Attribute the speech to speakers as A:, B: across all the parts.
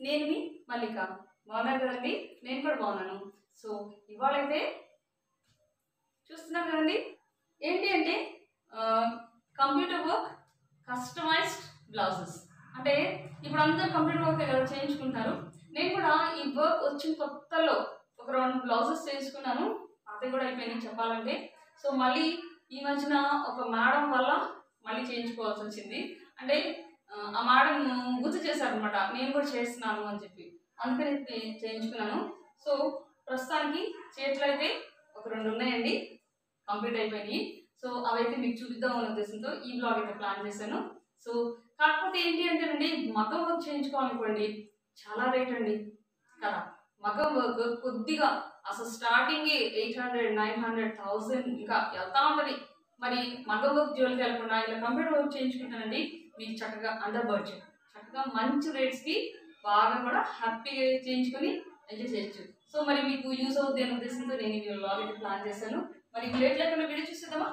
A: నేను మీ మల్లిక. బాగున్నారు కదండి? నేను కూడా బాగున్నాను. సో ఇవాళైతే చూస్తున్నాం కదండి, ఏంటి అంటే కంప్యూటర్ వర్క్ కస్టమైజ్డ్ బ్లౌజెస్. అంటే ఇప్పుడు అందరూ కంప్యూటర్ వర్క్ కదా చేయించుకుంటారు. నేను కూడా ఈ వర్క్ వచ్చిన కొత్తలో ఒక 2 బ్లౌజెస్ చేయించుకున్నాను. అది కూడా అయిపోయింది చెప్పాలంటే. సో మళ్ళీ ఈ మధ్యన ఒక మేడం వల్ల మళ్ళీ చేయించుకోవాల్సి వచ్చింది. అంటే ఆ మేడం గుర్తు చేశారనమాట, నేను కూడా చేస్తున్నాను అని చెప్పి. అందుకని చేయించుకున్నాను. సో ప్రస్తుతానికి చేతిలో అయితే ఒక 2 ఉన్నాయండి, కంప్లీట్ అయిపోయినాయి. సో అవైతే మీకు చూపిద్దాం అనే ఉద్దేశంతో ఈ బ్లాగ్ అయితే ప్లాన్ చేశాను. సో కాకపోతే ఏంటి అంటేనండి, మగ్గం వర్క్ చేయించుకోవాలనుకోండి చాలా రేట్ అండి కదా. మగ్గం వర్క్ కొద్దిగా అసలు స్టార్టింగ్ 800, 900, 1000 ఇంకా వెళ్తా ఉంటుంది. మరి మగ్గం వర్క్ జోలికి వెళ్ళకుండా ఇలా కంప్యూటర్ వర్క్ చేయించుకుంటానండి, మీకు చక్కగా అండర్ బడ్జెట్ చక్కగా మంచి రేట్స్కి బాగా కూడా హ్యాపీగా చేయించుకొని ఎంజాయ్ చేయొచ్చు. సో మరి మీకు యూజ్ అవుద్ది అనే ఉద్దేశంతో నేను ఈ వ్లాగ్ అయితే ప్లాన్ చేశాను. మరి లేట్ లేకుండా వీడియో చూసేద్దామా?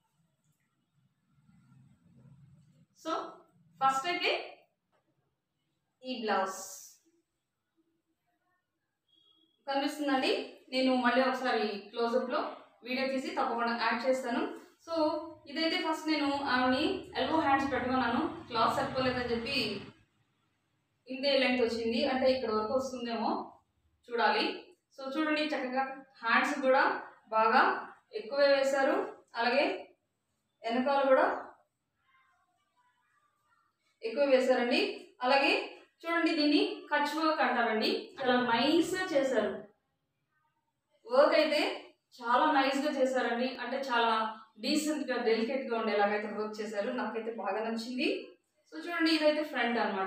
A: సో ఫస్ట్ అయితే ఈ బ్లౌజ్ కనిపిస్తుందండి. నేను మళ్ళీ ఒకసారి క్లోజప్లో వీడియో తీసి తప్పకుండా యాడ్ చేస్తాను. సో ఇదైతే ఫస్ట్ నేను ఆమెని ఎల్బో హ్యాండ్స్ పెట్టుకున్నాను. క్లాత్ సరిపోలేదని చెప్పి ఇంతే లెంగ్త్ వచ్చింది, అంటే ఇక్కడ వరకు వస్తుందేమో చూడాలి. సో చూడండి, చక్కగా హ్యాండ్స్ కూడా బాగా ఎక్కువే వేశారు. అలాగే వెనకాల కూడా ఎక్కువ వేశారండి. అలాగే చూడండి, దీన్ని కచ్ వర్క్ అంటారండి. చాలా నైస్గా చేశారు. వర్క్ అయితే చాలా నైస్గా చేశారండి. అంటే చాలా డీసెంట్గా డెలికేట్గా ఉండేలాగైతే వర్క్ చేశారు. నాకైతే బాగా నచ్చింది. సో చూడండి, ఇదైతే ఫ్రంట్ అనమాట.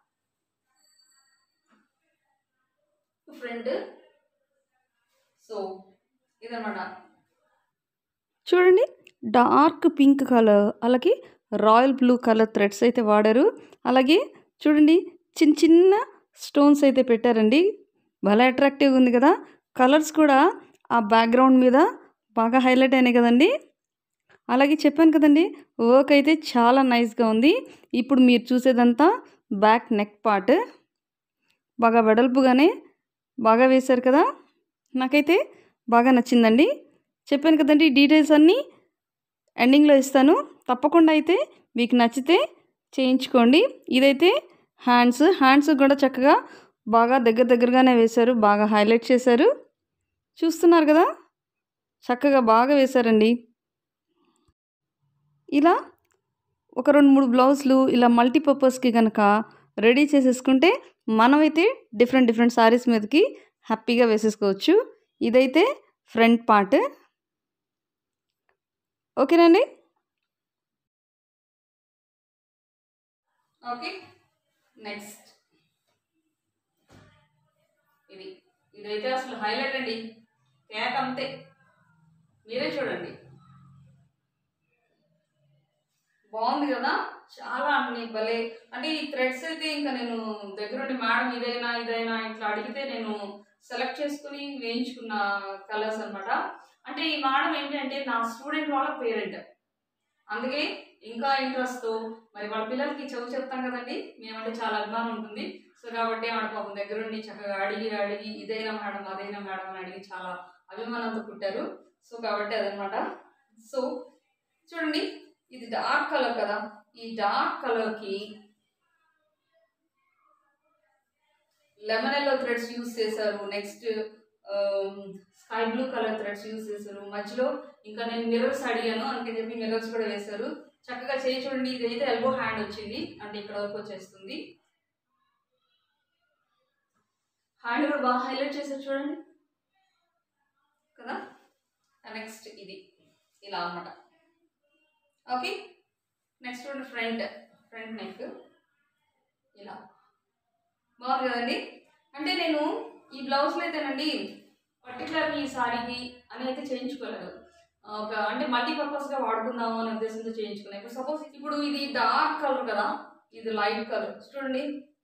A: ఫ్రంట్ సో ఇదనమాట.
B: చూడండి, డార్క్ పింక్ కలర్ అలాగే రాయల్ బ్లూ కలర్ థ్రెడ్స్ అయితే వాడారు. అలాగే చూడండి, చిన్న చిన్న స్టోన్స్ అయితే పెట్టారండి. భలే అట్రాక్టివ్గా ఉంది కదా. కలర్స్ కూడా ఆ బ్యాక్గ్రౌండ్ మీద బాగా హైలైట్ అయినాయి కదండి. అలాగే చెప్పాను కదండి, వర్క్ అయితే చాలా నైస్గా ఉంది. ఇప్పుడు మీరు చూసేదంతా బ్యాక్ నెక్ పార్ట్ బాగా వెడల్పుగానే బాగా వేశారు కదా. నాకైతే బాగా నచ్చిందండి. చెప్పాను కదండి, డీటెయిల్స్ అన్నీ ఎండింగ్లో ఇస్తాను. తప్పకుండా అయితే మీకు నచ్చితే చేయించుకోండి. ఇదైతే హ్యాండ్స్ కూడా చక్కగా బాగా దగ్గరగానే వేశారు, బాగా హైలైట్ చేశారు. చూస్తున్నారు కదా, చక్కగా బాగా వేశారండి. ఇలా ఒక 2-3 బ్లౌజులు ఇలా మల్టీపర్పస్కి కనుక రెడీ చేసేసుకుంటే మనమైతే డిఫరెంట్ శారీస్ మీదకి హ్యాపీగా వేసేసుకోవచ్చు. ఇదైతే ఫ్రంట్ పార్ట్. ఓకేనండి.
A: ఓకే, నెక్స్ట్ ఇదైతే అసలు హైలైట్ అండి. కేక్ అంతే, మీరే చూడండి. బాగుంది కదా, చాలా అన్ని భలే. అంటే ఈ థ్రెడ్స్ అయితే ఇంకా నేను దగ్గరుండి మేడం ఇదైనా ఇట్లా అడిగితే నేను సెలెక్ట్ చేసుకుని వేయించుకున్న కలర్స్ అనమాట. అంటే ఈ మేడం ఏంటంటే నా స్టూడెంట్ వాళ్ళ పేరెంట్, అందుకే ఇంకా ఇంట్రెస్ట్తో మరి వాళ్ళ పిల్లలకి చదువు చెప్తాం కదండి, మేమంటే చాలా అభిమానం ఉంటుంది. సో కాబట్టి ఆవిడ పాపం దగ్గరుండి చక్కగా అడిగి ఇదైనా మేడం అదైనా మేడం అని అడిగి చాలా అభిమానంతో పుట్టారు. సో కాబట్టి అదనమాట. సో చూడండి, ఇది డార్క్ కలర్ కదా, ఈ డార్క్ కలర్కి లెమన్ ఎల్లో థ్రెడ్స్ యూజ్ చేశారు. Next sky blue colour threads use చేశారు. మధ్యలో ఇంకా నేను మిర్రర్స్ అడిగాను, అందుకని చెప్పి మిర్రర్స్ కూడా వేశారు. చక్కగా చేయి చూడండి, ఇదైతే ఎల్బో హ్యాండ్ వచ్చింది, అంటే ఇక్కడ వరకు వచ్చేస్తుంది. హ్యాండ్ కూడా బాగా హైలైట్ చేశారు చూడండి కదా. నెక్స్ట్ ఇది ఇలా అన్నమాట. ఓకే, నెక్స్ట్ ఫ్రంట్ నెక్ ఇలా బాగుంది కదండి. అంటే నేను ఈ బ్లౌజ్లో అయితేనండి పర్టికులర్గా ఈ సారీకి అని అయితే చేయించుకోలేదు. అంటే మల్టీపర్పస్గా వాడుకుందాము అనే ఉద్దేశంతో చేయించుకున్నాను. ఇప్పుడు సపోజ్ ఇప్పుడు ఇది డార్క్ కలర్ కదా, ఇది లైట్ కలర్. చూడండి,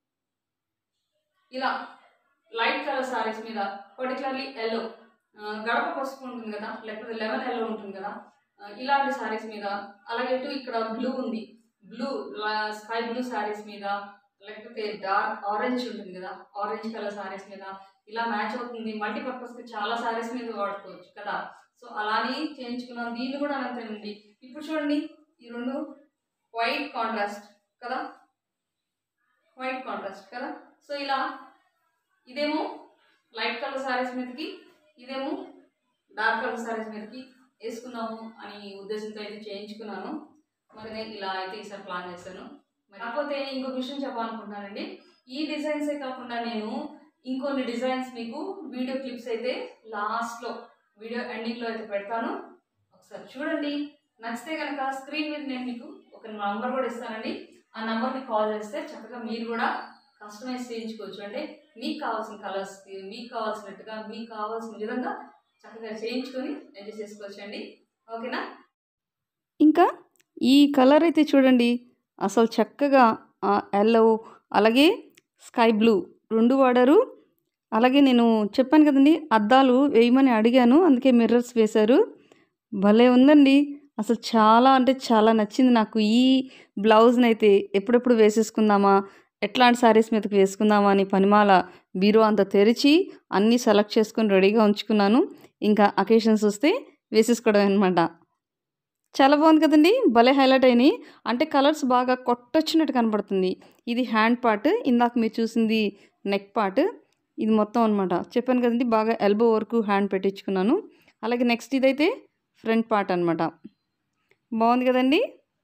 A: ఇలా లైట్ కలర్ సారీస్ మీద పర్టికులర్లీ ఎల్లో, గడప పసుపు ఉంటుంది కదా, లేకపోతే లెమన్ ఎల్లో ఉంటుంది కదా, ఇలాంటి సారీస్ మీద, అలాగే ఇక్కడ బ్లూ ఉంది, బ్లూ స్కై బ్లూ సారీస్ మీద లేకపోతే డార్క్ ఆరెంజ్ ఉంటుంది కదా, ఆరెంజ్ కలర్ సారీస్ మీద ఇలా మ్యాచ్ అవుతుంది. మల్టీపర్పస్కి చాలా సారీస్ మీద వాడుకోవచ్చు కదా. సో అలానే చేయించుకున్నాను. దీన్ని కూడా అంతేనండి. ఇప్పుడు చూడండి, ఈ రెండు వైట్ కాంట్రాస్ట్ కదా, వైట్ కాంట్రాస్ట్ కదా. సో ఇలా ఇదేమో లైట్ కలర్ సారీస్ మీదకి, ఇదేమో డార్క్ కలర్ సారీస్ మీదకి వేసుకున్నాము అని ఉద్దేశంతో అయితే చేయించుకున్నాను. మరి నేను ఇలా అయితే ఈసారి ప్లాన్ చేశాను. కాకపోతే ఇంకొక విషయం చెప్పాలనుకుంటున్నానండి. ఈ డిజైన్సే కాకుండా నేను ఇంకొన్ని డిజైన్స్ మీకు వీడియో క్లిప్స్ అయితే లాస్ట్లో వీడియో ఎండింగ్లో అయితే పెడతాను. ఒకసారి చూడండి. నచ్చితే కనుక స్క్రీన్ మీద నేను మీకు ఒక నంబర్ కూడా ఇస్తానండి. ఆ నెంబర్కి కాల్ చేస్తే చక్కగా మీరు కూడా కస్టమైజ్ చేయించుకోవచ్చు. అంటే మీకు కావాల్సిన కలర్స్కి, మీకు కావాల్సినట్టుగా, మీకు కావాల్సిన విధంగా చక్కగా చేయించుకొని ఎంజాయ్ చేసుకోవచ్చండి. ఓకేనా?
B: ఇంకా ఈ కలర్ అయితే చూడండి, అసలు చక్కగా ఎల్లో అలాగే స్కై బ్లూ రెండు వాడారు. అలాగే నేను చెప్పాను కదండి, అద్దాలు వేయమని అడిగాను, అందుకే మిర్రర్స్ వేశారు. భలే ఉందండి. అసలు చాలా అంటే చాలా నచ్చింది నాకు. ఈ బ్లౌజ్ని అయితే ఎప్పుడెప్పుడు వేసేసుకుందామా, ఎట్లాంటి శారీస్ మీదకి వేసుకుందామా అని పనిమాల బీరో అంతా తెరిచి అన్నీ సెలెక్ట్ చేసుకొని రెడీగా ఉంచుకున్నాను. ఇంకా అకేషన్స్ వస్తే వేసేసుకోవడం అనమాట. చాలా బాగుంది కదండి, భలే హైలైట్ అయినాయి. అంటే కలర్స్ బాగా కొట్టొచ్చినట్టు కనపడుతుంది. ఇది హ్యాండ్ పార్ట్, ఇందాక మీరు చూసింది నెక్ పార్ట్, ఇది మొత్తం అనమాట. చెప్పాను కదండి, బాగా ఎల్బో వరకు హ్యాండ్ పెట్టించుకున్నాను. అలాగే నెక్స్ట్ ఇదైతే ఫ్రంట్ పార్ట్ అనమాట. బాగుంది కదండి.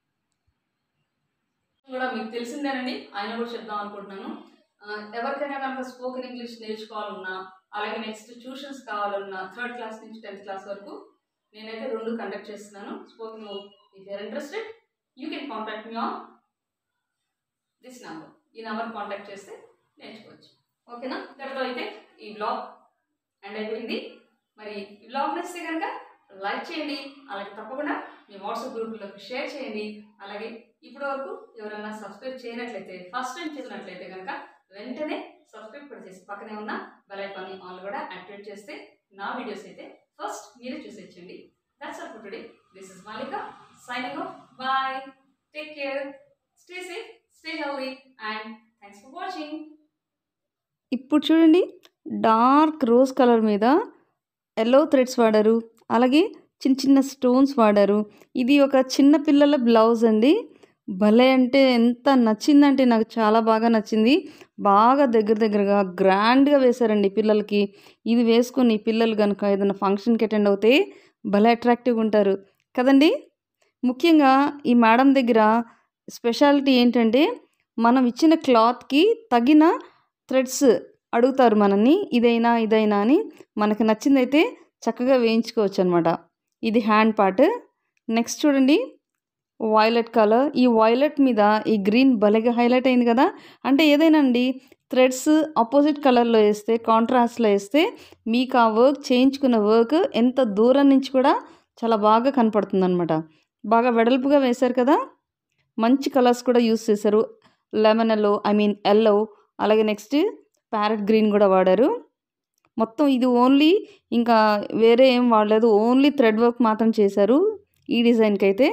A: కూడా మీకు తెలిసిందేనండి, ఆయన కూడా చెప్దాం అనుకుంటున్నాను. ఎవరికైనా కనుక స్పోకెన్ ఇంగ్లీష్ నేర్చుకోవాలన్నా, అలాగే నెక్స్ట్ ట్యూషన్స్ కావాలన్నా 3rd క్లాస్ నుంచి 10th క్లాస్ వరకు నేనైతే 2 కండక్ట్ చేస్తున్నాను. Spoken. If you're interested you can contact me on this number. ఈ నెంబర్ కాంటాక్ట్ చేస్తే నేర్చుకోవచ్చు. ఓకేనా? ఇక్కడతో అయితే ఈ బ్లాగ్ ఎండ్ అయిపోయింది. మరి ఈ బ్లాగ్ నచ్చితే కనుక లైక్ చేయండి, అలాగే తప్పకుండా మీ వాట్సాప్ గ్రూప్లోకి షేర్ చేయండి. అలాగే ఇప్పటి వరకు ఎవరైనా సబ్స్క్రైబ్ చేయనట్లయితే, ఫస్ట్ టైం చేసినట్లయితే కనుక వెంటనే సబ్స్క్రైబ్ కూడా చేసి పక్కనే ఉన్న బెల్ ఐకాన్ని ఆన్ కూడా యాక్టివేట్ చేస్తే నా వీడియోస్ అయితే ఫస్ట్ మీరే చూసేయచ్చండి. That's all for today. This is Malika signing off. Bye, take care, stay safe, stay healthy and thanks for watching.
B: ఇప్పుడు చూడండి, డార్క్ రోజ్ కలర్ మీద ఎల్లో థ్రెడ్స్ వాడారు, అలాగే చిన్న చిన్న స్టోన్స్ వాడారు. ఇది ఒక చిన్న పిల్లల బ్లౌజ్ అండి. భలే అంటే ఎంత నచ్చిందంటే నాకు చాలా బాగా నచ్చింది. బాగా దగ్గరగా గ్రాండ్గా వేశారండి పిల్లలకి. ఇది వేసుకొని పిల్లలు కనుక ఏదైనా ఫంక్షన్కి అటెండ్ అవుతే భలే అట్రాక్టివ్గా ఉంటారు కదండి. ముఖ్యంగా ఈ మేడం దగ్గర స్పెషాలిటీ ఏంటంటే, మనం ఇచ్చిన క్లాత్కి తగిన థ్రెడ్స్ అడుగుతారు మనల్ని, ఇదైనా అని. మనకు నచ్చిందైతే చక్కగా వేయించుకోవచ్చు అనమాట. ఇది హ్యాండ్ పార్ట్. నెక్స్ట్ చూడండి, వైలెట్ కలర్. ఈ వైలెట్ మీద ఈ గ్రీన్ భలేగా హైలైట్ అయింది కదా. అంటే ఏదైనా అండి, థ్రెడ్స్ ఆపోజిట్ కలర్లో వేస్తే, కాంట్రాస్ట్లో వేస్తే మీకు ఆ వర్క్, చేయించుకున్న వర్క్ ఎంత దూరం నుంచి కూడా చాలా బాగా కనపడుతుంది అనమాట. బాగా వెడల్పుగా వేశారు కదా. మంచి కలర్స్ కూడా యూస్ చేశారు. లెమన్ ఎల్లో, ఎల్లో, అలాగే నెక్స్ట్ ప్యారెట్ గ్రీన్ కూడా వాడారు. మొత్తం ఇది ఓన్లీ, ఇంకా వేరే ఏం వాడలేదు, ఓన్లీ థ్రెడ్ వర్క్ మాత్రం చేశారు ఈ డిజైన్కి అయితే.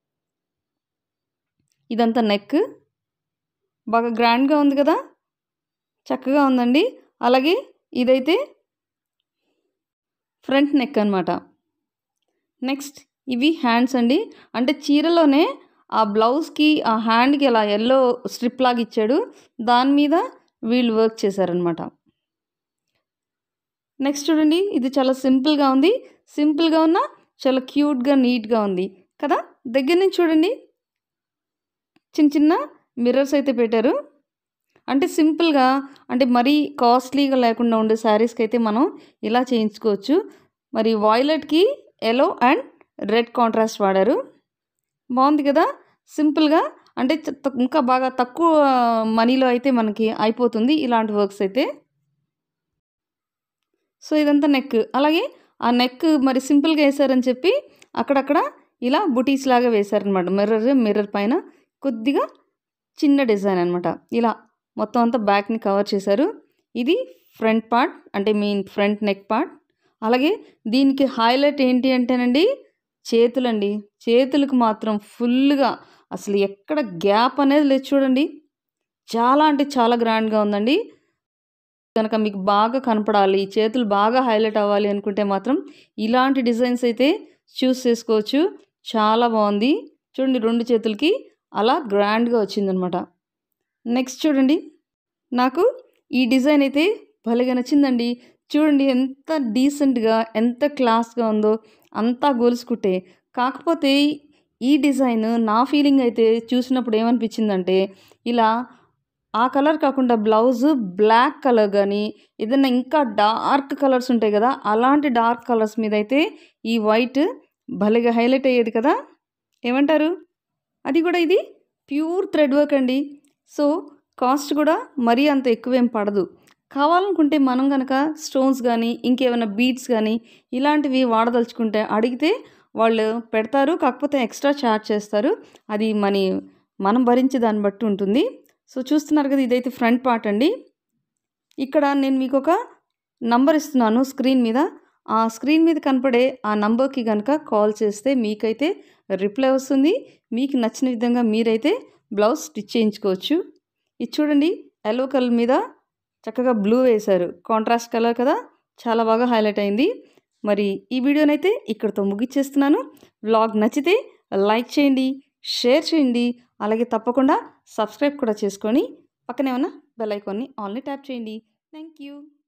B: ఇదంతా నెక్ బాగా గ్రాండ్గా ఉంది కదా, చక్కగా ఉందండి. అలాగే ఇదైతే ఫ్రంట్ నెక్ అనమాట. నెక్స్ట్ ఇవి హ్యాండ్స్ అండి. అంటే చీరలోనే ఆ బ్లౌజ్కి, ఆ హ్యాండ్కి అలా ఎల్లో స్ట్రిప్ లాగా ఇచ్చాడు, దాని మీద వీళ్ళు వర్క్ చేశారనమాట. నెక్స్ట్ చూడండి, ఇది చాలా సింపుల్గా ఉంది. సింపుల్గా ఉన్న చాలా క్యూట్గా, నీట్గా ఉంది కదా. దగ్గర నుంచి చూడండి, చిన్న చిన్న మిర్రర్స్ అయితే పెట్టారు. అంటే సింపుల్గా, అంటే మరీ కాస్ట్లీగా లేకుండా ఉండే శారీస్కి అయితే మనం ఇలా చేయించుకోవచ్చు. మరి వాయిలెట్కి ఎల్లో అండ్ రెడ్ కాంట్రాస్ట్ వాడారు. బాగుంది కదా. సింపుల్గా, అంటే ఇంకా బాగా తక్కువ మనీలో అయితే మనకి అయిపోతుంది ఇలాంటి వర్క్స్ అయితే. సో ఇదంతా నెక్. అలాగే ఆ నెక్ మరి సింపుల్గా వేసారని చెప్పి అక్కడక్కడ ఇలా బుటీస్ లాగా వేశారనమాట. మిర్రర్ పైన కొద్దిగా చిన్న డిజైన్ అనమాట. ఇలా మొత్తం అంతా బ్యాక్ని కవర్ చేశారు. ఇది ఫ్రంట్ పార్ట్, అంటే ఫ్రంట్ నెక్ పార్ట్. అలాగే దీనికి హైలైట్ ఏంటి అంటేనండి, చేతులండి. చేతులకు మాత్రం ఫుల్గా అసలు ఎక్కడ గ్యాప్ అనేది లేదు చూడండి. చాలా అంటే చాలా గ్రాండ్గా ఉందండి. కనుక మీకు బాగా కనపడాలి, చేతులు బాగా హైలైట్ అవ్వాలి అనుకుంటే మాత్రం ఇలాంటి డిజైన్స్ అయితే చూస్ చేసుకోవచ్చు. చాలా బాగుంది. చూడండి 2 చేతులకి అలా గ్రాండ్గా వచ్చిందనమాట. నెక్స్ట్ చూడండి, నాకు ఈ డిజైన్ అయితే భలేగా నచ్చిందండి. చూడండి ఎంత డీసెంట్గా, ఎంత క్లాస్గా ఉందో, అంతా గొలుసు కుట్టే. కాకపోతే ఈ డిజైన్ నా ఫీలింగ్ అయితే చూసినప్పుడు ఏమనిపించిందంటే, ఇలా ఆ కలర్ కాకుండా బ్లౌజు బ్లాక్ కలర్ కానీ ఏదైనా ఇంకా డార్క్ కలర్స్ ఉంటాయి కదా, అలాంటి డార్క్ కలర్స్ మీద అయితే ఈ వైట్ భలేగా హైలైట్ అయ్యేది కదా. ఏమంటారు? అది కూడా ఇది ప్యూర్ థ్రెడ్ వర్క్ అండి. సో కాస్ట్ కూడా మరీ అంత ఎక్కువేం పడదు. కావాలనుకుంటే మనం కనుక స్టోన్స్ కానీ ఇంకేమైనా బీడ్స్ కానీ ఇలాంటివి వాడదలుచుకుంటే అడిగితే వాళ్ళు పెడతారు. కాకపోతే ఎక్స్ట్రా ఛార్జ్ చేస్తారు. అది మనం భరించే దాన్ని బట్టి ఉంటుంది. సో చూస్తున్నారు కదా, ఇదైతే ఫ్రంట్ పార్ట్ అండి. ఇక్కడ నేను మీకు ఒక నంబర్ ఇస్తున్నాను స్క్రీన్ మీద. ఆ స్క్రీన్ మీద కనపడే ఆ నంబర్కి కనుక కాల్ చేస్తే మీకైతే రిప్లై వస్తుంది. మీకు నచ్చిన విధంగా మీరైతే బ్లౌజ్ స్టిచ్ చేయించుకోవచ్చు. ఇది చూడండి, ఎల్లో కలర్ మీద చక్కగా బ్లూ వేశారు. కాంట్రాస్ట్ కలర్ కదా, చాలా బాగా హైలైట్ అయింది. మరి ఈ వీడియోనైతే ఇక్కడితో ముగిచ్చేస్తున్నాను. వ్లాగ్ నచ్చితే లైక్ చేయండి, షేర్ చేయండి, అలాగే తప్పకుండా సబ్స్క్రైబ్ కూడా చేసుకొని పక్కనే ఉన్న బెల్ ఐకాన్ని ఆన్లో ట్యాప్ చేయండి. Thank you.